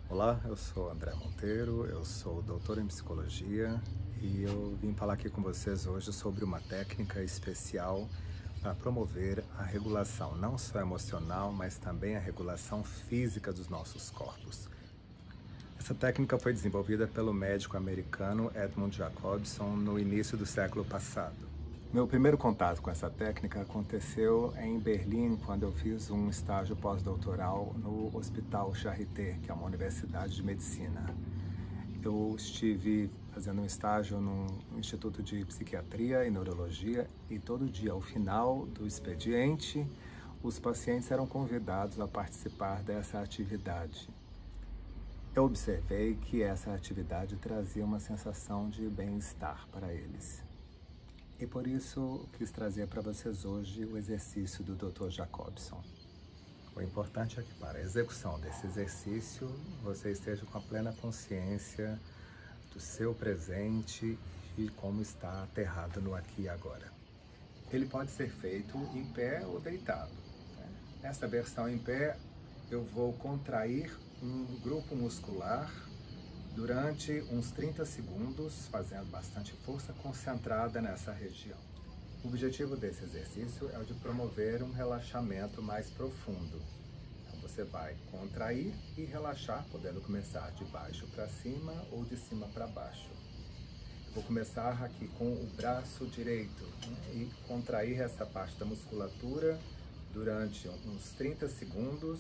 Olá, eu sou André Monteiro, eu sou doutor em psicologia e eu vim falar aqui com vocês hoje sobre uma técnica especial para promover a regulação não só emocional, mas também a regulação física dos nossos corpos. Essa técnica foi desenvolvida pelo médico americano Edmund Jacobson no início do século passado. Meu primeiro contato com essa técnica aconteceu em Berlim, quando eu fiz um estágio pós-doutoral no Hospital Charité, que é uma universidade de medicina. Eu estive fazendo um estágio no Instituto de Psiquiatria e Neurologia e todo dia, ao final do expediente, os pacientes eram convidados a participar dessa atividade. Eu observei que essa atividade trazia uma sensação de bem-estar para eles. E por isso quis trazer para vocês hoje o exercício do Dr. Jacobson. O importante é que para a execução desse exercício você esteja com a plena consciência do seu presente e como está aterrado no aqui e agora. Ele pode ser feito em pé ou deitado. Nessa versão em pé, eu vou contrair um grupo muscular durante uns 30 segundos, fazendo bastante força concentrada nessa região. O objetivo desse exercício é o de promover um relaxamento mais profundo. Então você vai contrair e relaxar, podendo começar de baixo para cima ou de cima para baixo. Eu vou começar aqui com o braço direito, e contrair essa parte da musculatura durante uns 30 segundos.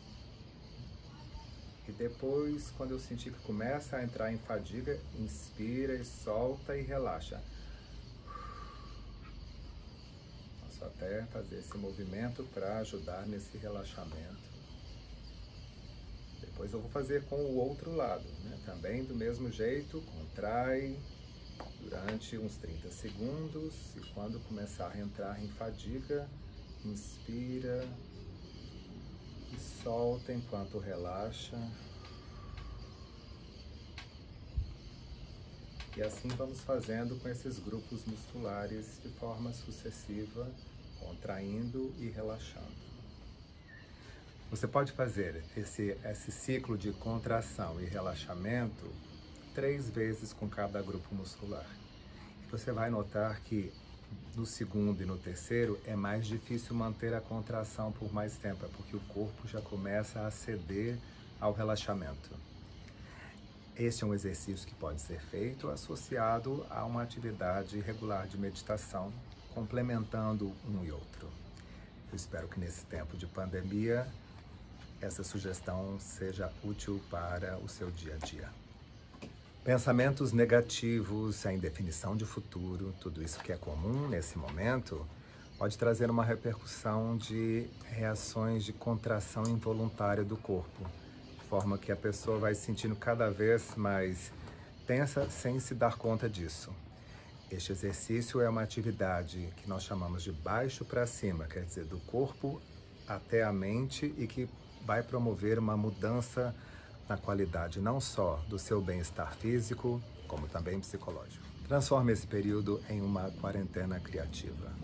E depois, quando eu sentir que começa a entrar em fadiga, inspira e solta e relaxa. Posso até fazer esse movimento para ajudar nesse relaxamento. Depois eu vou fazer com o outro lado, Também do mesmo jeito, contrai durante uns 30 segundos e quando começar a entrar em fadiga, inspira e solta enquanto relaxa. E assim vamos fazendo com esses grupos musculares de forma sucessiva, contraindo e relaxando. Você pode fazer esse ciclo de contração e relaxamento 3 vezes com cada grupo muscular. E você vai notar que no segundo e no terceiro é mais difícil manter a contração por mais tempo, porque o corpo já começa a ceder ao relaxamento. Este é um exercício que pode ser feito associado a uma atividade regular de meditação, complementando um e outro. Eu espero que nesse tempo de pandemia essa sugestão seja útil para o seu dia a dia. Pensamentos negativos, a indefinição de futuro, tudo isso que é comum nesse momento, pode trazer uma repercussão de reações de contração involuntária do corpo, de forma que a pessoa vai se sentindo cada vez mais tensa sem se dar conta disso. Este exercício é uma atividade que nós chamamos de baixo para cima, quer dizer, do corpo até a mente, e que vai promover uma mudança na qualidade não só do seu bem-estar físico, como também psicológico. Transforme esse período em uma quarentena criativa.